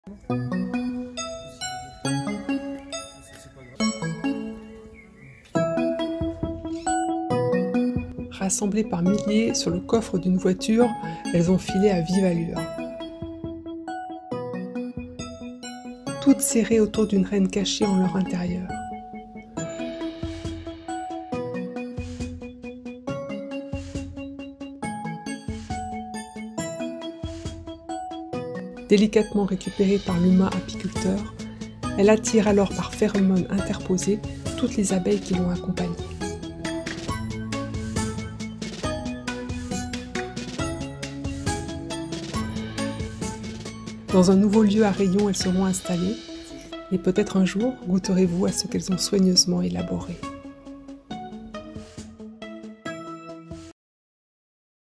Rassemblées par milliers sur le coffre d'une voiture, elles ont filé à vive allure. Toutes serrées autour d'une reine cachée en leur intérieur. Délicatement récupérée par l'humain apiculteur, elle attire alors par phéromones interposés toutes les abeilles qui l'ont accompagnée. Dans un nouveau lieu à rayons, elles seront installées, et peut-être un jour goûterez-vous à ce qu'elles ont soigneusement élaboré.